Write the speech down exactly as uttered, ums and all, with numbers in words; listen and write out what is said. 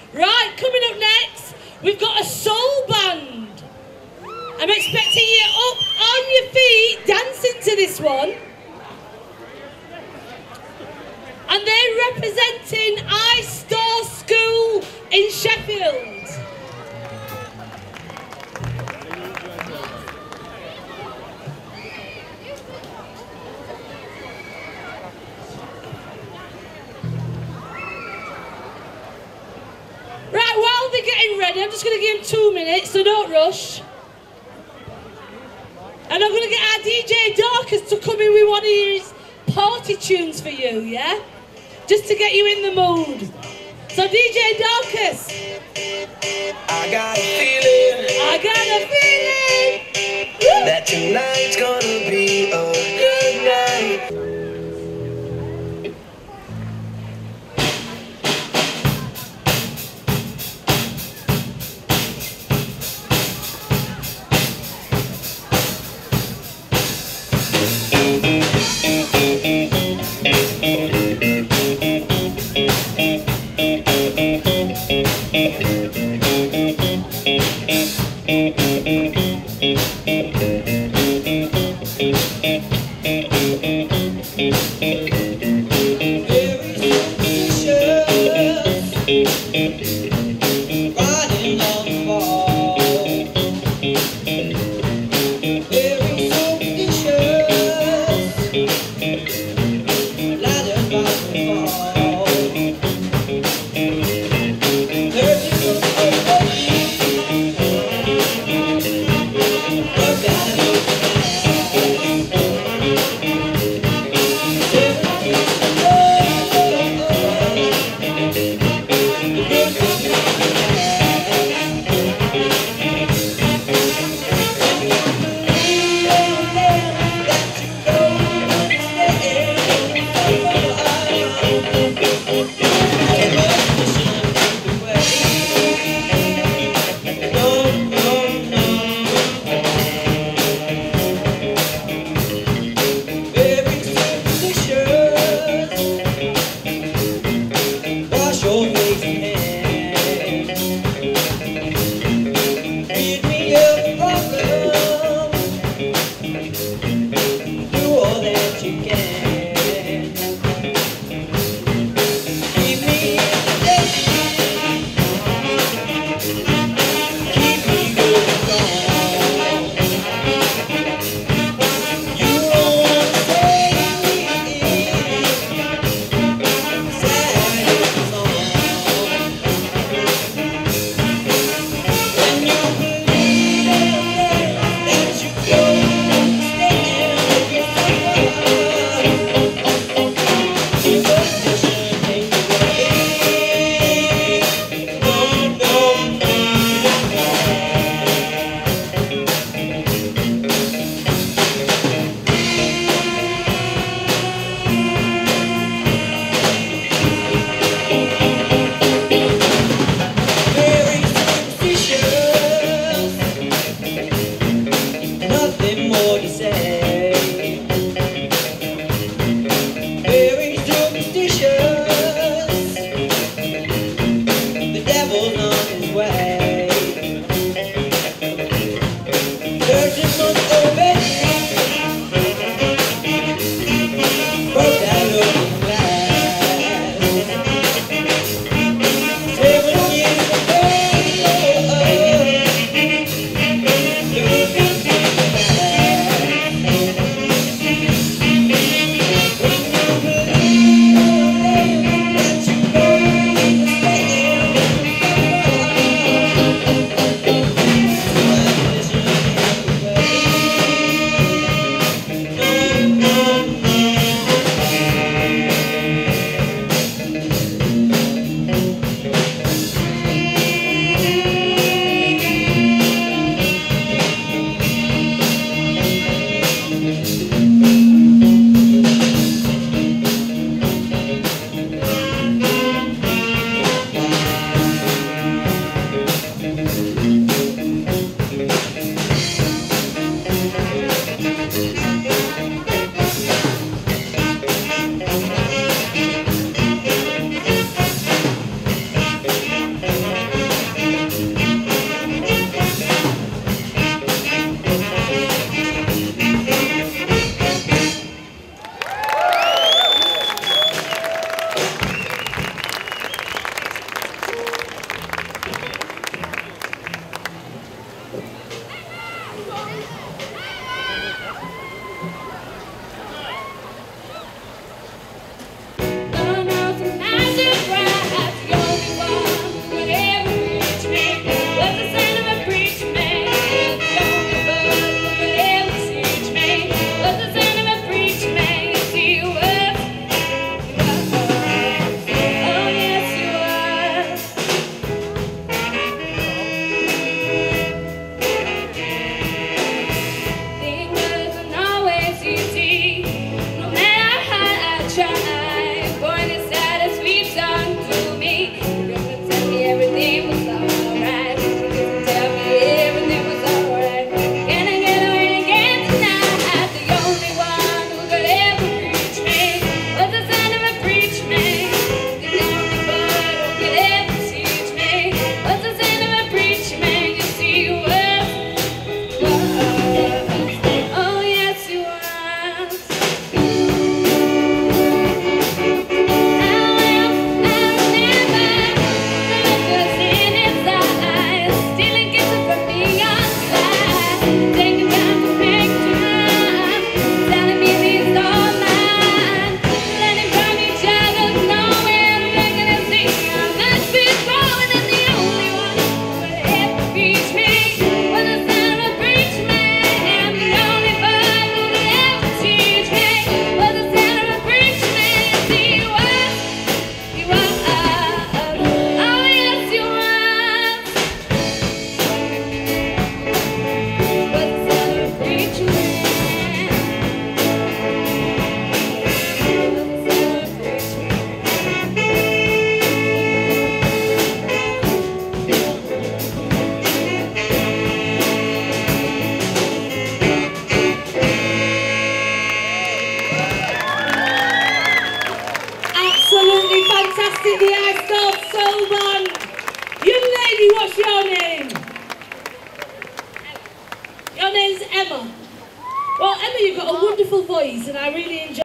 Right, coming up next, we've got a soul band. I'm expecting you up on your feet, dancing to this one. And they're representing I Storrs School in Sheffield. Right, while they're getting ready, I'm just going to give them two minutes, so don't rush. And I'm going to get our D J Dorcas to come in with one of his party tunes for you, yeah? Just to get you in the mood. So D J Dorcas. I got a feeling. I got a feeling. Woo! That tonight's gonna be a good night. Well, Emma, you've got a wonderful voice, and I really enjoy